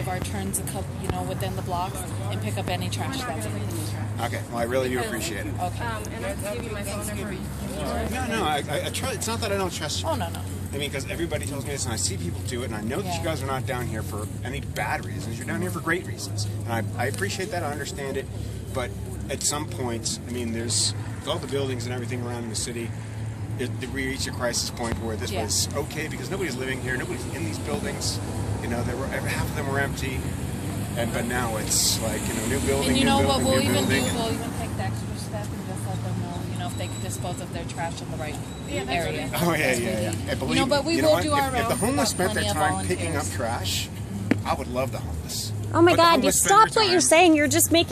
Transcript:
of our turns, within the blocks, and pick up any trash that's in. Okay, well, I really do appreciate it. Okay. And I can give you my phone number. No, I try. It's not that I don't trust you. Oh, no. I mean, because everybody tells me this, and I see people do it, and I know that you guys are not down here for any bad reasons. You're down here for great reasons, and I appreciate that. I understand it, but at some points, I mean, there's with all the buildings and everything around in the city, we reached a crisis point where this was okay because nobody's living here, nobody's in these buildings. Half of them were empty, but now it's like new building. And you know what we'll even do? Building. We'll even take the extra step and just let them know, if they can dispose of their trash in the right area. Oh yeah. And believe but we me, will do our if the rounds. homeless spent their Plenty of time picking up volunteers. trash, I would love the homeless. Oh my But the God, you homeless spend stop their what you're time- saying. You're just making